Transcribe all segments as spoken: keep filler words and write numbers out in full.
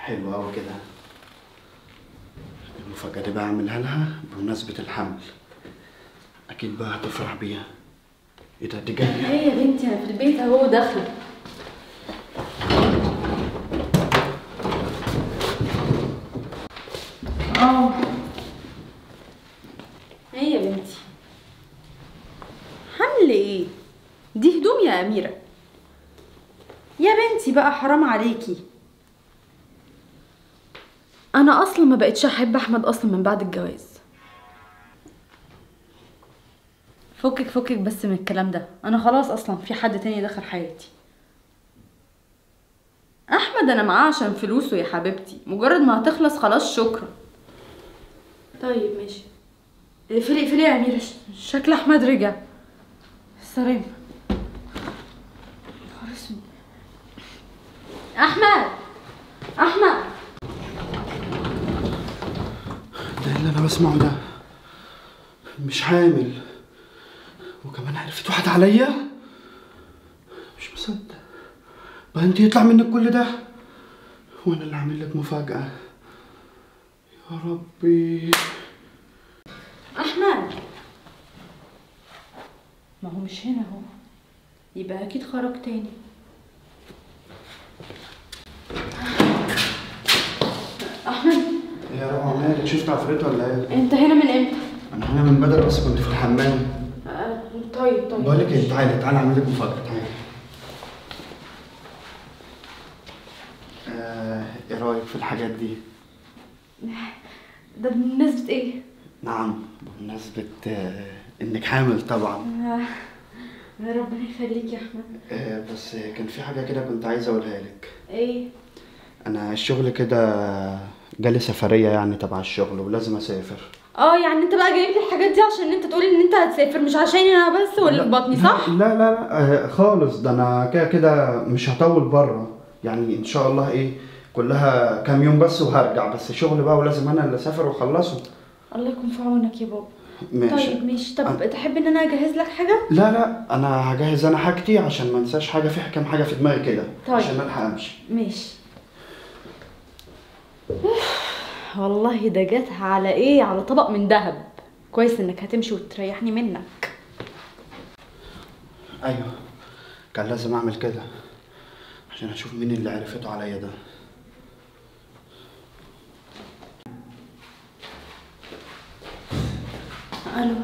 حلو قوي كده. المفاجأة دي بقى اعملها لها بمناسبة الحمل، اكيد بقى هتفرح بيها. ايه ده؟ دي جاية؟ ايه يا بنتي انا في البيت اهو داخله. اه ايه يا بنتي؟ حمل ايه؟ دي هدوم يا اميره. يا بنتي بقى حرام عليكي. انا اصلا ما بقتش احب احمد اصلا من بعد الجواز. فكك فكك بس من الكلام ده، انا خلاص اصلا في حد تاني دخل حياتي. احمد انا معاه عشان فلوسه يا حبيبتي، مجرد ما هتخلص خلاص شكرا. طيب ماشي. اقفلي اقفلي يا اميره، شكل احمد رجع. سلام. احمد احمد ده اللي انا بسمعه ده؟ مش حامل وكمان عرفت واحد عليا؟ مش مصدق. بقى انت يطلع منك كل ده وانا اللي عامل لك مفاجأة؟ يا ربي. احمد ما هو مش هنا اهو، يبقى اكيد خرج تاني. احمد يا رب مالك؟ شفت عفريت ولا ايه؟ انت هنا من امتى؟ انا هنا من بدري بس كنت في الحمام. آه طيب طيب. بقول لك ايه، تعالي تعالي اعمل لك مفاجأة. تعالي. آه، ايه رأيك في الحاجات دي؟ ده بمناسبة ايه؟ نعم بمناسبة آه انك حامل طبعا. آه ربنا يخليك يا احمد. آه بس كان في حاجة كده كنت عايز اقولها لك. ايه؟ انا الشغل كده جالي سفرية يعني تبع الشغل ولازم اسافر. اه يعني انت بقى جايب لي الحاجات دي عشان انت تقولي ان انت هتسافر، مش عشاني انا بس واللي في بطني، صح؟ لا لا لا آه خالص، ده انا كده كده مش هطول بره يعني ان شاء الله. ايه كلها كام يوم بس وهرجع، بس شغل بقى ولازم انا اللي اسافر واخلصه. الله يكون في عونك يا بابا. ماشي. طيب ماشي. طب أنا... تحب ان انا اجهز لك حاجه؟ لا لا انا هجهز انا حاجتي عشان ما انساش حاجه، في كام حاجه في دماغي كده. طيب عشان الحق امشي. ماشي. والله ده جاتها على ايه؟ على طبق من ذهب. كويس انك هتمشي وتريحني منك. ايوه كان لازم اعمل كده عشان اشوف مين اللي عرفته عليا ده. الو.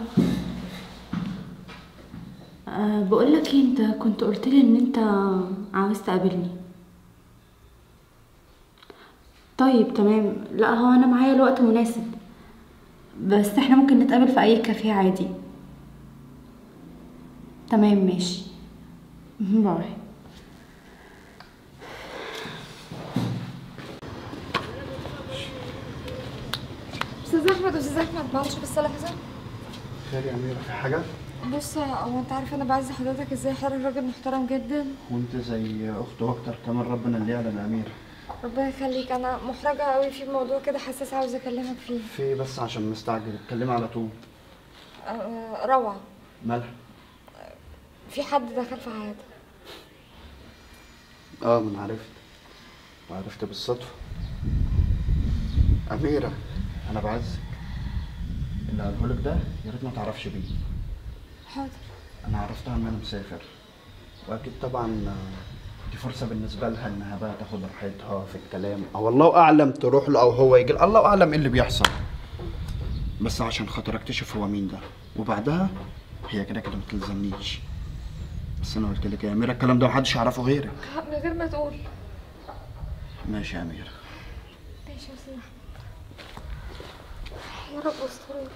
أه بقول لك ايه، انت كنت قلت لي ان انت عاوز تقابلني. طيب تمام. لا هو انا معايا الوقت مناسب، بس احنا ممكن نتقابل في اي كافيه عادي. تمام ماشي. باي. استاذ احمد استاذ احمد معلش بس لحظه. خير يا اميره، في حاجه؟ بص هو انت عارف انا بعز حضرتك ازاي، حضرتك راجل محترم جدا وانت زي اخته واكتر كمان، ربنا اللي يعلم يا اميره. ربنا يخليك. انا محرجه قوي في موضوع كده حساس عاوزه اكلمك فيه. في بس عشان مستعجل اتكلمي على طول. أه روعه. مالها؟ في حد دخل في حياتها. اه ما انا عرفت، وعرفت بالصدفه. اميره انا بعزك، اللي قالهولك ده يا ريت ما تعرفش بيه. حاضر. انا عرفتها ان انا مسافر، واكيد طبعا دي فرصه بالنسبه لها انها بقى تاخد راحتها في الكلام، او الله اعلم تروح له او هو يجي، الله اعلم ايه اللي بيحصل. بس عشان خاطر اكتشف هو مين ده، وبعدها هي كده كده ما تلزمنيش. بس انا قلت لك يا اميره الكلام ده محدش يعرفه غيرك. من غير ما تقول. ماشي يا اميره. ماشي يا استاذ احمد. يا رب استرك.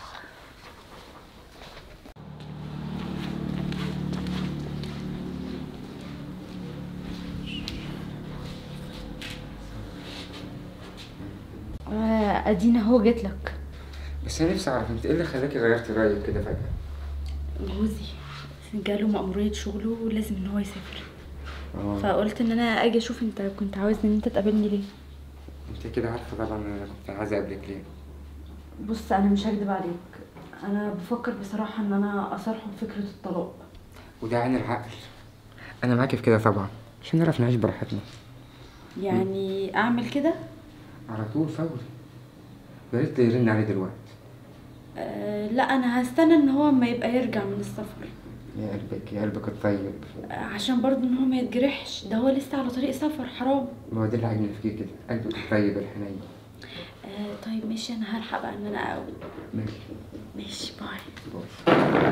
آه ادينا اهو جيت لك. بس انا نفسي اعرف انت ايه اللي خلاكي غيرتي رايك كده فجاه؟ جوزي جاله مأمورية شغله ولازم ان هو يسافر. اه فقلت ان انا اجي اشوف انت كنت عاوزني ان انت تقابلني ليه. انت كده عارفه طبعا انا كنت عايزه اقابلك ليه. بص انا مش هكدب عليك، انا بفكر بصراحة ان انا اصارحه بفكرة الطلاق. وده عين العقل، انا معاكي في كده طبعا عشان نعرف نعيش براحتنا. يعني اعمل كده؟ على طول فوري. يا ريت يرن عليه دلوقتي. أه لا، انا هستنى ان هو اما يبقى يرجع من السفر. يا قلبك يا قلبك الطيب. أه عشان برضه ان هو ما يتجرحش، ده هو لسه على طريق سفر، حرام. ما هو ده اللي عاجبني فيك كده، قلبك الطيب الحنين. أه طيب ماشي، انا هلحق بقى ان انا اقوم. ماشي ماشي، باي. باي.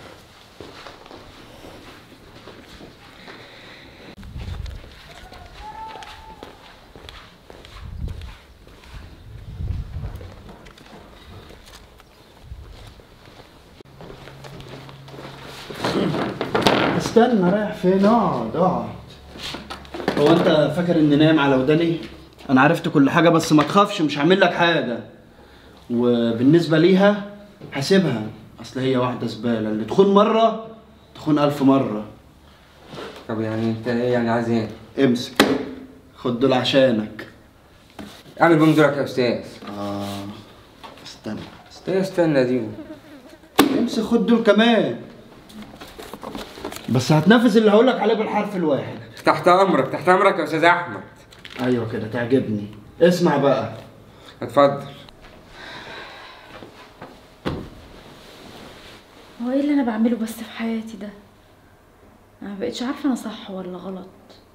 استنى، رايح فين؟ اقعد اقعد. هو انت فاكر اني نايم على وداني؟ انا عرفت كل حاجه، بس ما تخافش مش هعمل لك حاجه. وبالنسبه ليها هسيبها، اصل هي واحده زباله، اللي تخون مره تخون الف مره. طب يعني انت ايه يعني عايز ايه؟ امسك، خد دول عشانك. اعمل بهم دورك يا استاذ. اه استنى استنى استنى دي. امسك، خد دول كمان، بس هتنفذ اللي هقولك عليه بالحرف الواحد. تحت امرك تحت امرك يا استاذ احمد. ايوه كده تعجبني. اسمع بقى. اتفضل. هو ايه اللي انا بعمله بس في حياتي ده؟ انا مبقتش عارفه انا صح ولا غلط.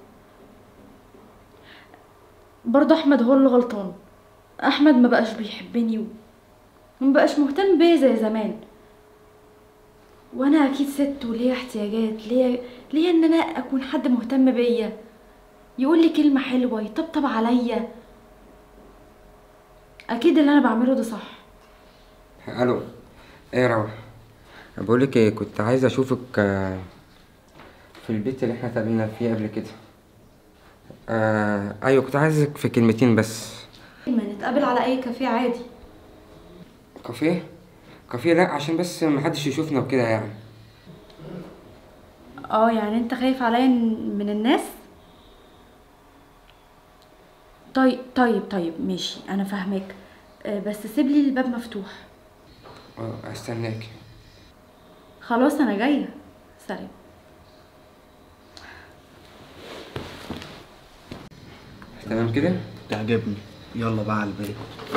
برضه احمد هو اللي غلطان. احمد ما بقاش بيحبني وما بقاش مهتم بيا زي زمان، وانا اكيد ست وليا احتياجات، ليا ليا ان انا اكون حد مهتم بيا، يقول لي كلمه حلوه، يطبطب عليا. اكيد اللي انا بعمله ده صح. الو، ايه يا روح؟ بقول لك ايه، كنت عايز اشوفك آه، في البيت اللي احنا اتقابلنا فيه قبل كده. آه ايوه، كنت عايزك في كلمتين بس. ما نتقابل على اي كافيه عادي. كافيه؟ كافيه لا، عشان بس محدش يشوفنا وكده يعني. اه يعني انت خايف عليا من الناس؟ طيب طيب طيب ماشي، انا فاهمك، آه، بس سيب لي الباب مفتوح. اه استناك. خلاص انا جايه، سلام. تمام كده؟ تعجبني. يلا بقى على البيت.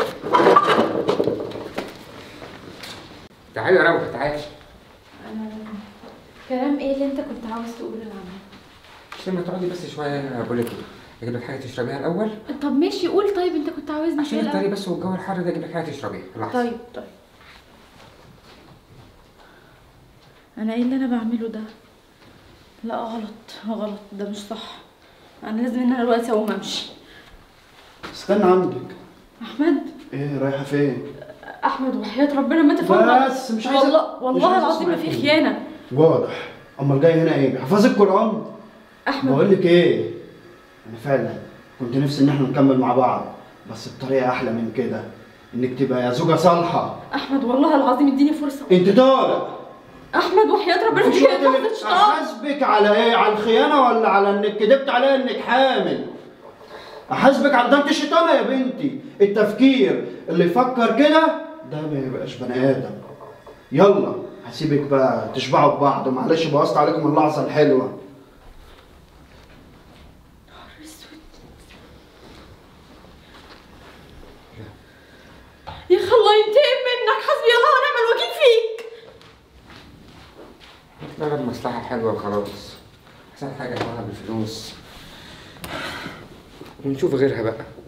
تعالي يا روح تعالي. انا كلام ايه اللي انت كنت عاوز تقوله لعمي؟ مش لما تقعدي بس شويه، بقول لك ايه، اجيب لك حاجه تشربيها الاول. طب ماشي، قول. طيب انت كنت عاوزني عشان ايه الطريق الأول؟ بس والجو الحر ده، اجيب لك حاجه تشربيها لحظه. طيب طيب. انا ايه اللي انا بعمله ده؟ لا غلط غلط، ده مش صح. انا لازم ان انا دلوقتي اقوم امشي. استنى عندك. احمد. ايه رايحه فين؟ احمد وحياة ربنا ما تفهم. بس مش عايزة- والله مش والله عايزة العظيم ما أسمع في كلمة. خيانه. واضح. امال جاي هنا ايه؟ حفظ القران؟ احمد بقول لك ايه، انا فعلا كنت نفسي ان احنا نكمل مع بعض، بس بطريقه احلى من كده، انك تبقى يا زوجه صالحه. احمد والله العظيم اديني فرصه. انت طارق. احمد وحياة ربنا مفيش انت وقت كده لك- تحت شيطان. احاسبك على ايه؟ على الخيانه ولا على انك كدبت عليا انك حامل؟ احاسبك على ده. انت شيطانه يا بنتي. التفكير اللي يفكر كده ده ما يبقاش بني ادم. يلا هسيبك بقى تشبعوا ببعض، ومعلش بوظت عليكم اللحظه الحلوه. يا اخي الله ينتقم منك، حسبي الله ونعم الوكيل فيك. نعمل مصلحه حلوه وخلاص. احسن حاجه نعملها بالفلوس ونشوف غيرها بقى.